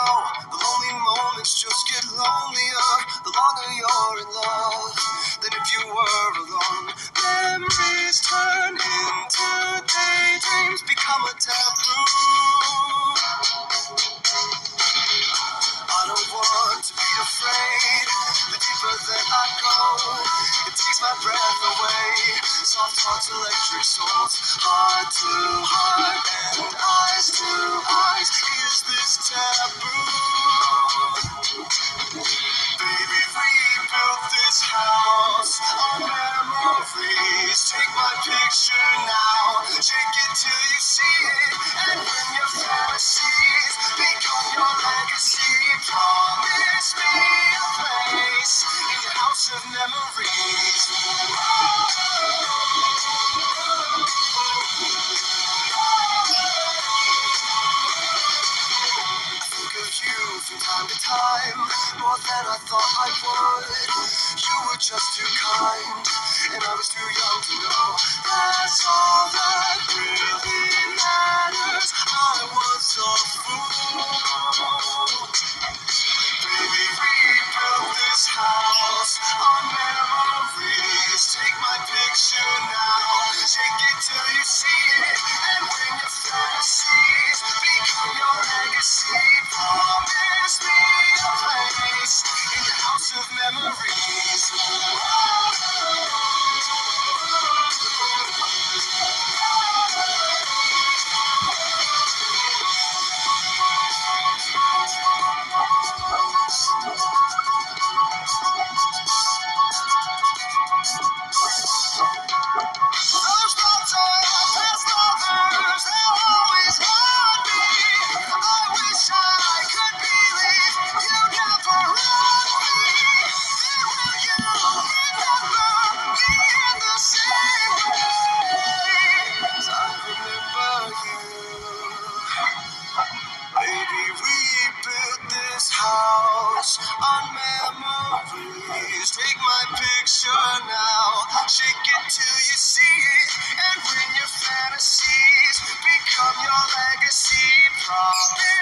know the lonely moments just get lonelier the longer you're in love than if you were alone. Memories turn into daydreams, become a taboo. I don't want to be afraid. The deeper that I go, it takes my breath away. Soft hearts, electric souls, heart to heart and eyes to eyes. Is this taboo? Baby, we built this house on memories. Take my picture now, shake it till you see it, and when your fantasies become your legacy, promise me a place in your house of memories. You from time to time, more than I thought I would. You were just too kind, and I was too young to know. That's all that really matters. I was a fool. Baby, we built this house on memories. Take my picture now, shake it till you see it, and when your fantasies become your legacy, promise me a place in your house of memories. Those thoughts are past lovers, they'll always haunt me. I wish I could believe you never wronged me. And will you remember me in the same way as I remember you? Baby, we built this house on memories. Take my picture now, shake it till you see it, and when your fantasies become your legacy, promise